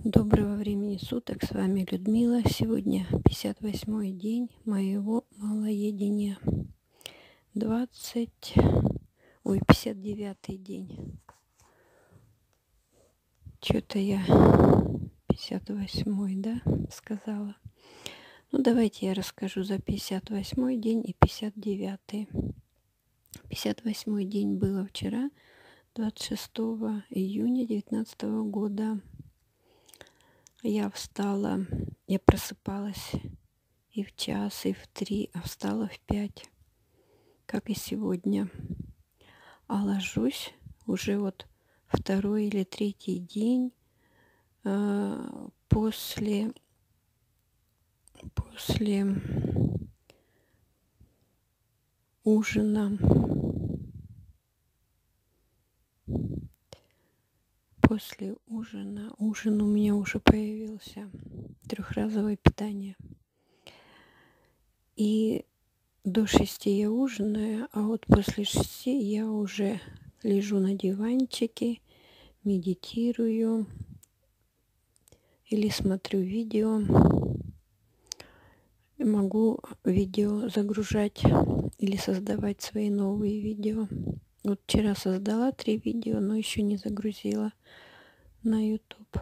Доброго времени суток, с вами Людмила. Сегодня 58-й день моего малоедения. 59-й день. Что-то я 58-й, да, сказала. Ну, давайте я расскажу за 58-й день и 59-й. 58-й день было вчера, 26 июня 2019 года. Я встала, я просыпалась и в час, и в 3, а встала в 5, как и сегодня. А ложусь уже вот второй или третий день после ужина. После ужина. Ужин у меня уже появился. Трехразовое питание. И до 6 я ужинаю, а вот после 6 я уже лежу на диванчике, медитирую или смотрю видео. Могу видео загружать или создавать свои новые видео. Вот вчера создала 3 видео, но еще не загрузила на YouTube.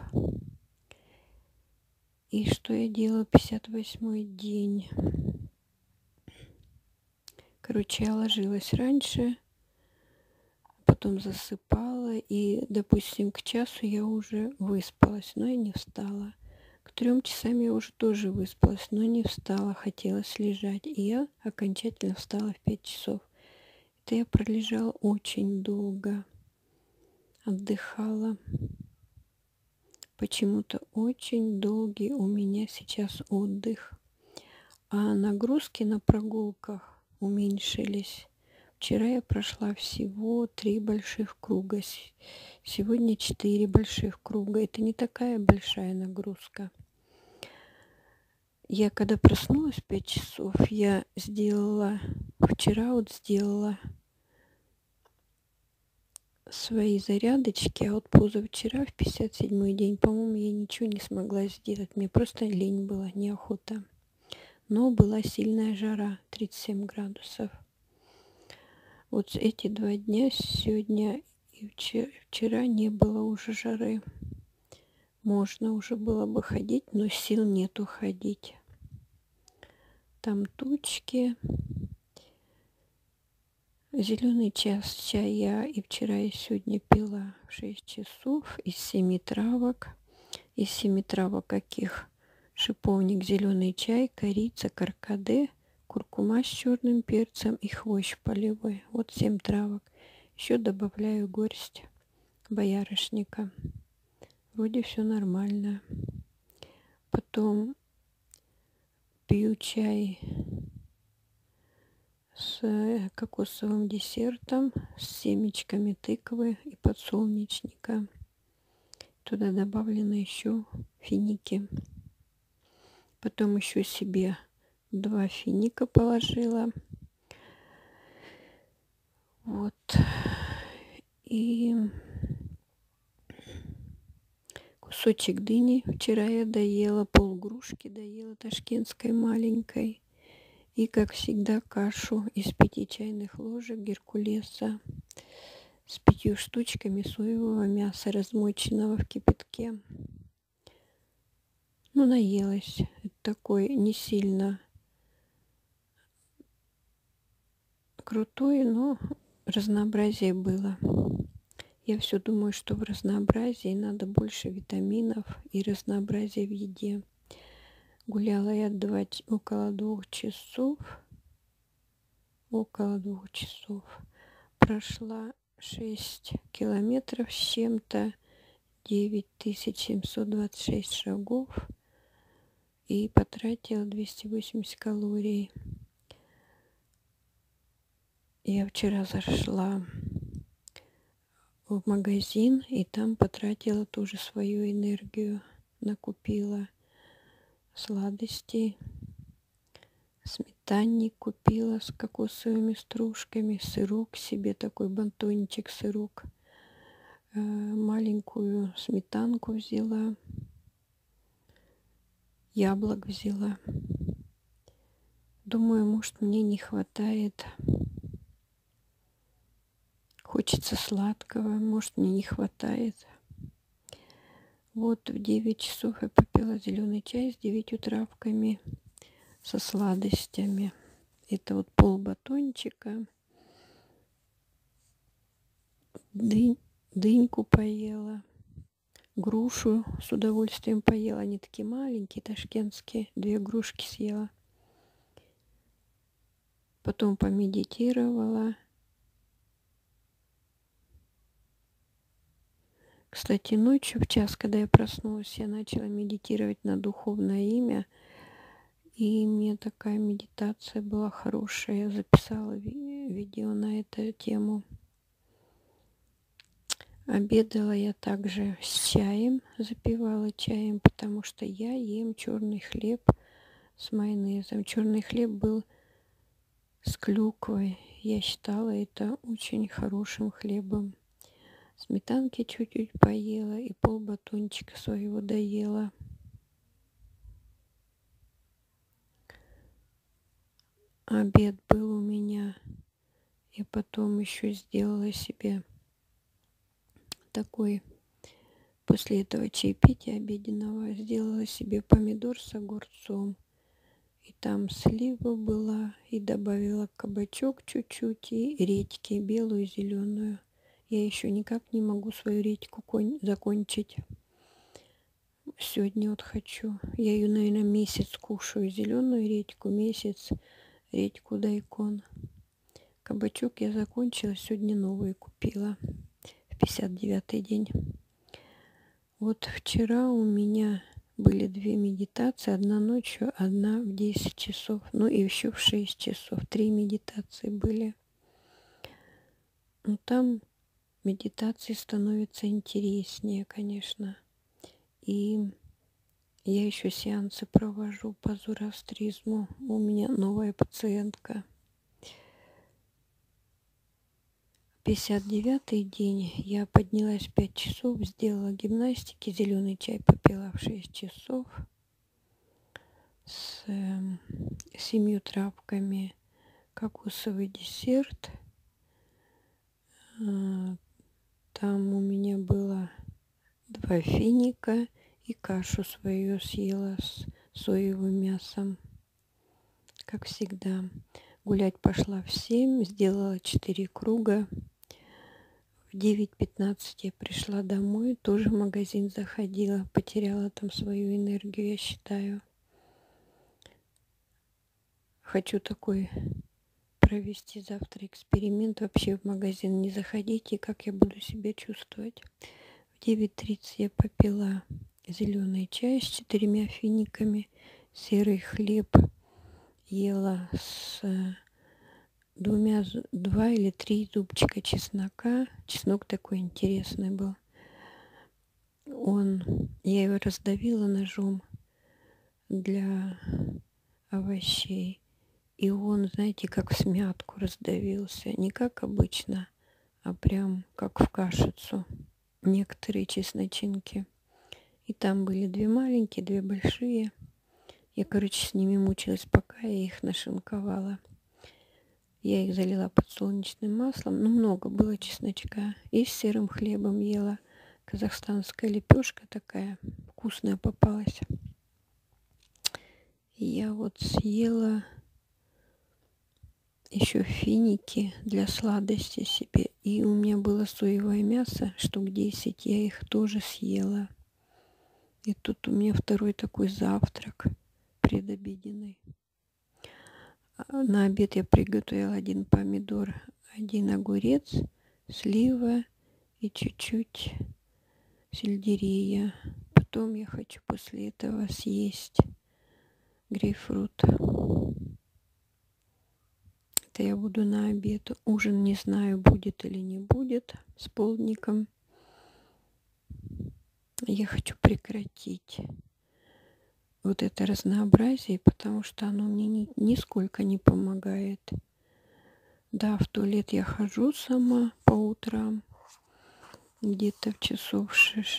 И что я делаю 58-й день? Короче, я ложилась раньше, потом засыпала, и, допустим, к часу я уже выспалась, но и не встала. К 3 часам я уже тоже выспалась, но не встала, хотелось лежать. И я окончательно встала в 5 часов. Это я пролежала очень долго, отдыхала. Почему-то очень долгий у меня сейчас отдых. А нагрузки на прогулках уменьшились. Вчера я прошла всего 3 больших круга. Сегодня 4 больших круга. Это не такая большая нагрузка. Я когда проснулась в 5 часов, я сделала свои зарядочки, а вот позавчера, в 57-й день, по-моему, я ничего не смогла сделать. Мне просто лень была, неохота. Но была сильная жара, 37 градусов. Вот эти 2 дня, сегодня и вчера, не было уже жары. Можно уже было бы ходить, но сил нету ходить. Там тучки. Зеленый чай я и вчера, и сегодня пила в 6 часов из 7 травок. Из 7 травок каких? Шиповник, зеленый чай, корица, каркаде, куркума с черным перцем и хвощ полевой. Вот 7 травок. Еще добавляю горсть боярышника. Вроде все нормально. Потом пью чай с кокосовым десертом, с семечками тыквы и подсолнечника. Туда добавлены еще финики. Потом еще себе 2 финика положила. Вот. И кусочек дыни. Вчера я доела, полгрушки доела ташкентской маленькой. И, как всегда, кашу из 5 чайных ложек геркулеса с 5 штучками соевого мяса, размоченного в кипятке. Ну, наелась. Это такой не сильно крутой, но разнообразие было. Я все думаю, что в разнообразии надо больше витаминов и разнообразия в еде. Гуляла я около 2 часов. Около 2 часов. Прошла 6 километров с чем-то, 9726 шагов и потратила 280 калорий. Я вчера зашла в магазин и там потратила тоже свою энергию. Накупила сладостей, сметанник купила с кокосовыми стружками, сырок себе, такой батончик сырок, маленькую сметанку взяла, яблок взяла. Думаю, может, мне не хватает. Хочется сладкого, может, мне не хватает. Вот в 9 часов я попила зеленый чай с 9 травками, со сладостями. Это вот полбатончика. Дыньку поела. Грушу с удовольствием поела. Они такие маленькие, ташкентские. 2 грушки съела. Потом помедитировала. Кстати, ночью, в час, когда я проснулась, я начала медитировать на духовное имя. И мне такая медитация была хорошая. Я записала видео на эту тему. Обедала я также с чаем, запивала чаем, потому что я ем черный хлеб с майонезом. Черный хлеб был с клюквой. Я считала это очень хорошим хлебом. Сметанки чуть-чуть поела и полбатончика своего доела. Обед был у меня. И потом еще сделала себе такой, после этого чаепития обеденного, сделала себе помидор с огурцом. И там слива была, и добавила кабачок чуть-чуть, и редьки, белую и зеленую. Я еще никак не могу свою редьку закончить. Сегодня вот хочу. Я ее, наверное, месяц кушаю. Зеленую редьку, месяц редьку дайкон. Кабачок я закончила, сегодня новый купила. В 59-й день. Вот вчера у меня были 2 медитации. Одна ночью, одна в 10 часов. Ну и еще в 6 часов. 3 медитации были. Ну там медитации становятся интереснее, конечно. И я еще сеансы провожу по зороастризму. У меня новая пациентка. 59-й день я поднялась в 5 часов, сделала гимнастики, зеленый чай попила в 6 часов с 7 травками, кокосовый десерт. Там у меня было 2 финика и кашу свою съела с соевым мясом, как всегда. Гулять пошла в 7, сделала 4 круга. В 9:15 я пришла домой, тоже в магазин заходила, потеряла там свою энергию, я считаю. Хочу такой провести завтра эксперимент, вообще в магазин не заходить, и как я буду себя чувствовать. В 9:30 я попила зеленый чай с 4 финиками, серый хлеб ела с 2 или 3 зубчика чеснока. Чеснок такой интересный был. Я его раздавила ножом для овощей. И он, знаете, как в смятку раздавился. Не как обычно, а прям как в кашицу. Некоторые чесночинки. И там были 2 маленькие, 2 большие. Я, короче, с ними мучилась, пока я их нашинковала. Я их залила подсолнечным маслом. Ну, много было чесночка. И с серым хлебом ела. Казахстанская лепешка такая вкусная попалась. И я вот съела еще финики для сладости себе. И у меня было соевое мясо, штук 10. Я их тоже съела. И тут у меня второй такой завтрак предобеденный. На обед я приготовила 1 помидор, 1 огурец, слива и чуть-чуть сельдерея. Потом я хочу после этого съесть грейпфрут. Это я буду на обед. Ужин не знаю, будет или не будет с полдником. Я хочу прекратить вот это разнообразие, потому что оно мне нисколько не помогает. Да, в туалет я хожу сама по утрам, где-то в часов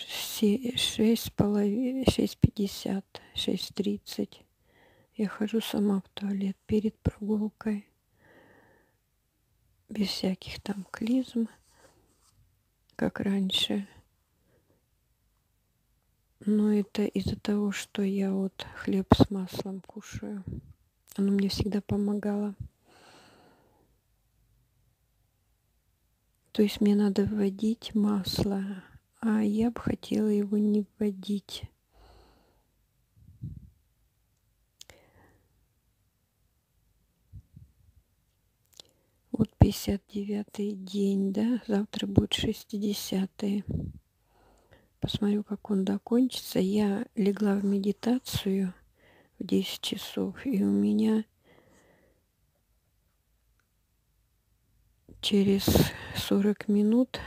6:30, 6:30. Я хожу сама в туалет перед прогулкой, без всяких там клизм, как раньше. Но это из-за того, что я вот хлеб с маслом кушаю. Оно мне всегда помогало. То есть мне надо вводить масло, а я бы хотела его не вводить. Вот 59-й день, да? Завтра будет 60-й. Посмотрю, как он докончится. Я легла в медитацию в 10 часов, и у меня через 40 минут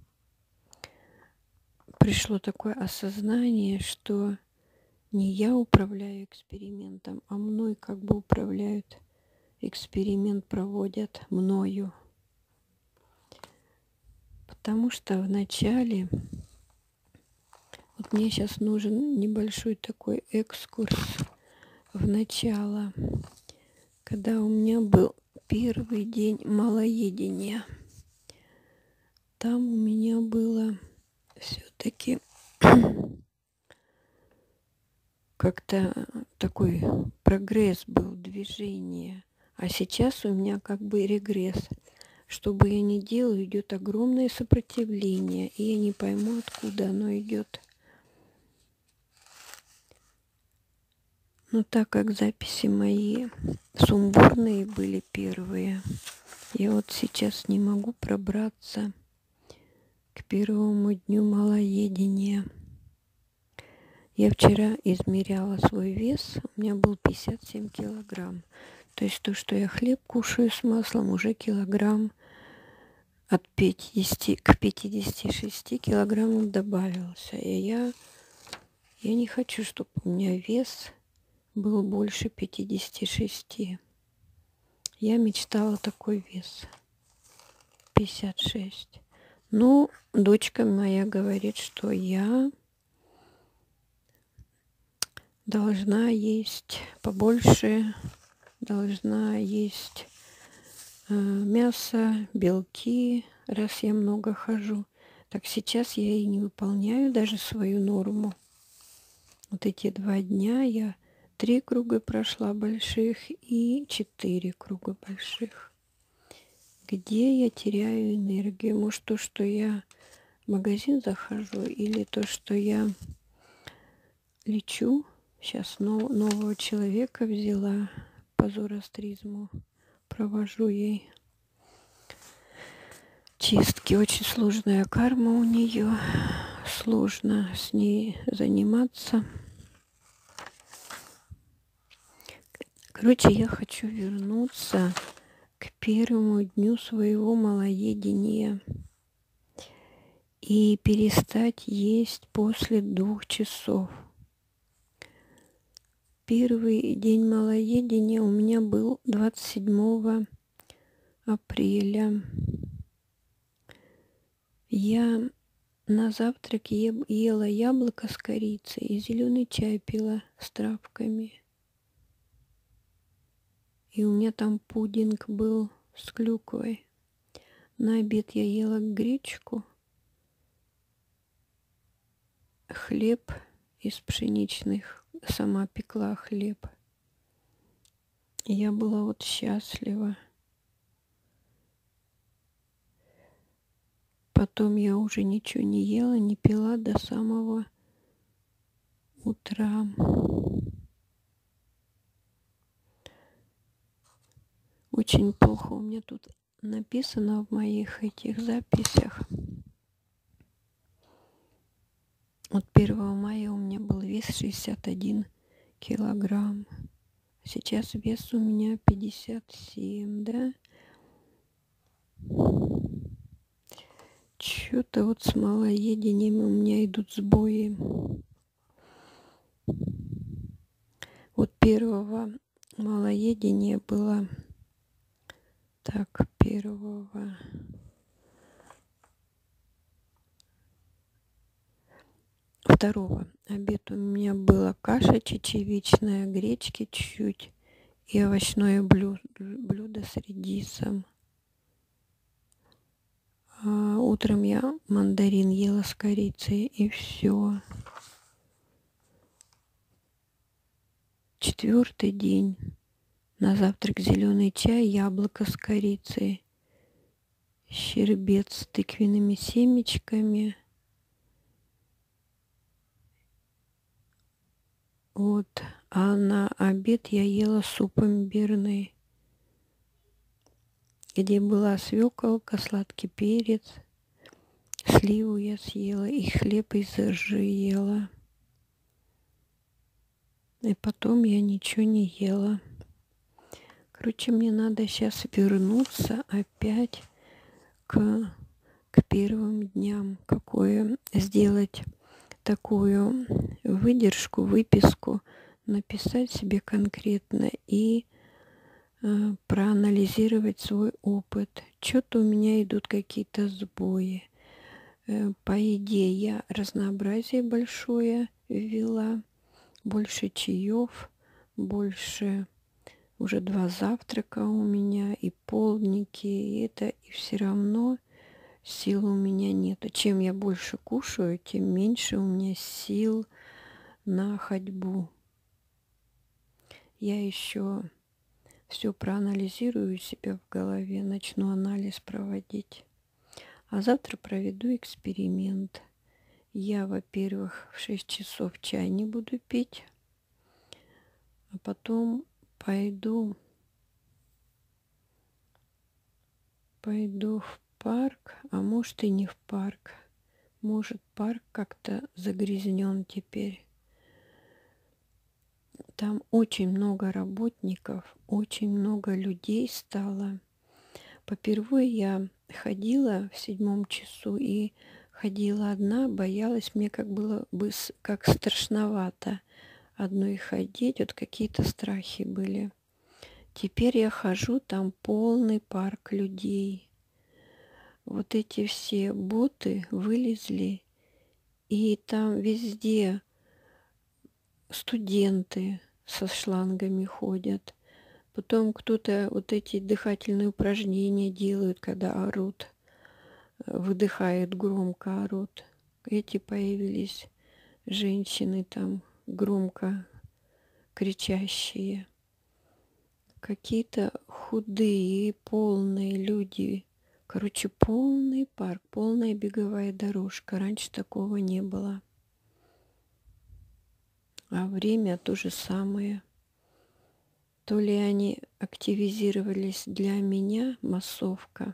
пришло такое осознание, что не я управляю экспериментом, а мной как бы управляют. Эксперимент проводят мною. Потому что вначале, вот мне сейчас нужен небольшой такой экскурс в начало, когда у меня был первый день малоедения. Там у меня было все-таки как-то такой прогресс был, движение. А сейчас у меня как бы регресс. Что бы я ни делала, идет огромное сопротивление, и я не пойму, откуда оно идет. Но так как записи мои сумбурные были первые, я вот сейчас не могу пробраться к первому дню малоедения. Я вчера измеряла свой вес, у меня был 57 килограмм. То есть то, что я хлеб кушаю с маслом, уже килограмм от 50 к 56 килограммам добавился. И я не хочу, чтобы у меня вес был больше 56. Я мечтала такой вес. 56. Ну, дочка моя говорит, что я должна есть побольше, должна есть мясо, белки, раз я много хожу. Так сейчас я и не выполняю даже свою норму. Вот эти 2 дня я 3 круга прошла больших и 4 круга больших. Где я теряю энергию? Может, то, что я в магазин захожу, или то, что я лечу. Сейчас нового человека взяла по зороастризму. Провожу ей чистки. Очень сложная карма у нее. Сложно с ней заниматься. Короче, я хочу вернуться к первому дню своего малоедения и перестать есть после 2 часов. Первый день малоедения у меня был 27 апреля. Я на завтрак ела яблоко с корицей и зеленый чай пила с травками. И у меня там пудинг был с клюквой. На обед я ела гречку, хлеб из пшеничных, сама пекла хлеб. И я была вот счастлива. Потом я уже ничего не ела, не пила до самого утра. Очень плохо у меня тут написано в моих этих записях. Вот 1 мая у меня был вес 61 килограмм. Сейчас вес у меня 57, да? Что-то вот с малоедением у меня идут сбои. Вот первого малоедения было... Так, 1 2 обед у меня была каша чечевичная, гречки чуть-чуть и овощное блюдо с редисом. Утром я мандарин ела с корицей, и все. 4 день. На завтрак зеленый чай, яблоко с корицей, щербет с тыквенными семечками. Вот. А на обед я ела суп имбирный, где была свеколка, сладкий перец, сливу я съела и хлеб из ржи ела. И потом я ничего не ела. Короче, мне надо сейчас вернуться опять к первым дням. Сделать такую выдержку, выписку, написать себе конкретно и проанализировать свой опыт. Что-то у меня идут какие-то сбои. По еде я разнообразие большое ввела, больше чаев, больше уже 2 завтрака у меня и полдники, и все равно сил у меня нет. Чем я больше кушаю, тем меньше у меня сил на ходьбу. Я еще все проанализирую себя в голове, начну анализ проводить. А завтра проведу эксперимент. Я, во-первых, в 6 часов чай не буду пить, а потом пойду в парк, а может и не в парк. Может, парк как-то загрязнен теперь. Там очень много работников, очень много людей стало. Попервые я ходила в 7 часу и ходила одна, боялась, мне как было бы как страшновато одной ходить, вот какие-то страхи были. Теперь я хожу, там полный парк людей. Вот эти все боты вылезли, и там везде студенты со шлангами ходят. Потом кто-то вот эти дыхательные упражнения делают, когда орут, выдыхают, громко орут. Эти появились женщины там громко кричащие. Какие-то худые, полные люди. Короче, полный парк, полная беговая дорожка. Раньше такого не было. А время то же самое. То ли они активизировались для меня, массовка.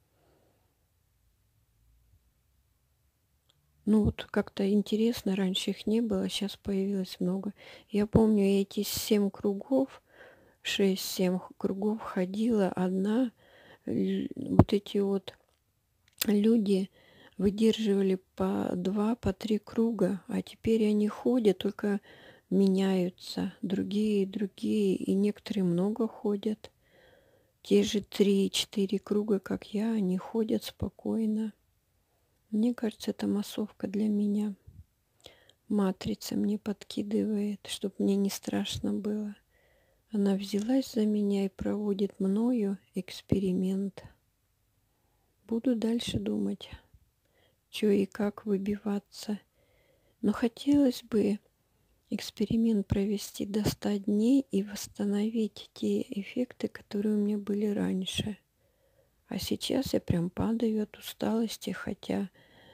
Ну вот как-то интересно, раньше их не было, сейчас появилось много. Я помню эти 7 кругов, 6-7 кругов ходила одна. Вот эти вот люди выдерживали по 2, по 3 круга, а теперь они ходят, только меняются. Другие, и некоторые много ходят. Те же 3-4 круга, как я, они ходят спокойно. Мне кажется, это массовка для меня. Матрица мне подкидывает, чтобы мне не страшно было. Она взялась за меня и проводит мною эксперимент. Буду дальше думать, что и как выбиваться. Но хотелось бы эксперимент провести до 100 дней и восстановить те эффекты, которые у меня были раньше. А сейчас я прям падаю от усталости, хотя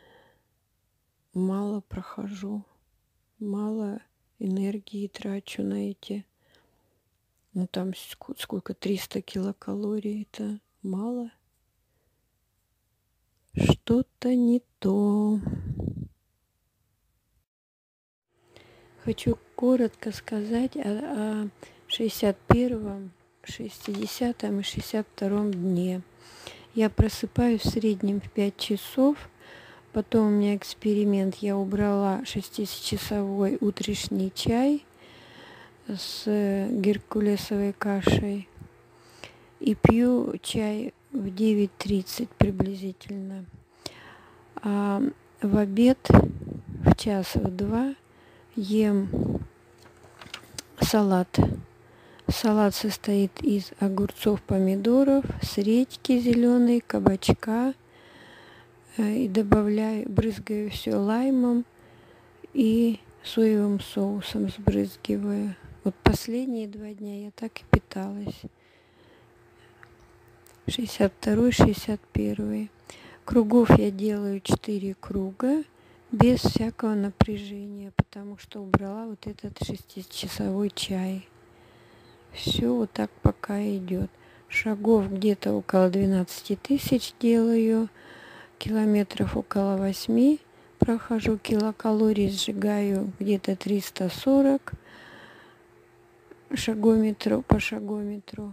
мало прохожу, мало энергии трачу на эти. Ну там сколько, 300 килокалорий, это мало. Что-то не то. Хочу коротко сказать о 61-м, 60-м и 62-м дне. Я просыпаюсь в среднем в 5 часов. Потом у меня эксперимент. Я убрала 6-часовой утренний чай с геркулесовой кашей. И пью чай в 9:30 приблизительно. А в обед в часа в 2 ем салат. Салат состоит из огурцов, помидоров, с редьки зеленой, кабачка. И добавляю, брызгаю все лаймом и соевым соусом сбрызгиваю. Вот последние 2 дня я так и питалась. 62-й, 61-й. Кругов я делаю 4 круга без всякого напряжения, потому что убрала вот этот 6-часовой чай. Все вот так пока идет. Шагов где-то около 12 тысяч делаю, километров около 8 прохожу, килокалорий сжигаю где-то 340 шагометру по шагометру.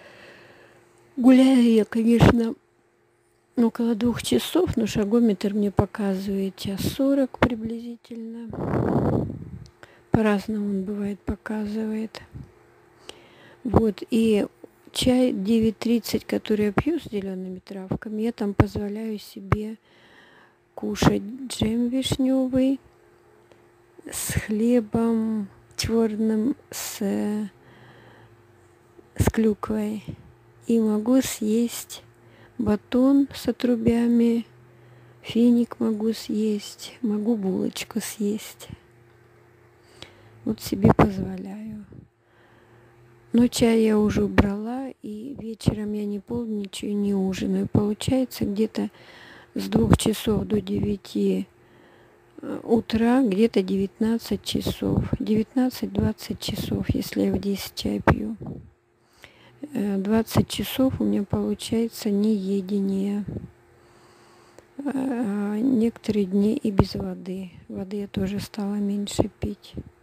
Гуляю я, конечно, около 2 часов, но шагометр мне показывает 1:40 приблизительно. По-разному он бывает показывает. Вот, и чай 9:30, который я пью с зелеными травками, я там позволяю себе кушать джем вишневый с хлебом черным, с клюквой. И могу съесть батон с отрубями, финик могу съесть, могу булочку съесть. Вот себе позволяю. Но чай я уже убрала, и вечером я не полдничаю, не ужинаю. Получается где-то с 2 часов до 9 утра, где-то 19 часов. 19-20 часов, если я в 10 чай пью. 20 часов у меня получается неедение. Некоторые дни и без воды. Воды я тоже стала меньше пить.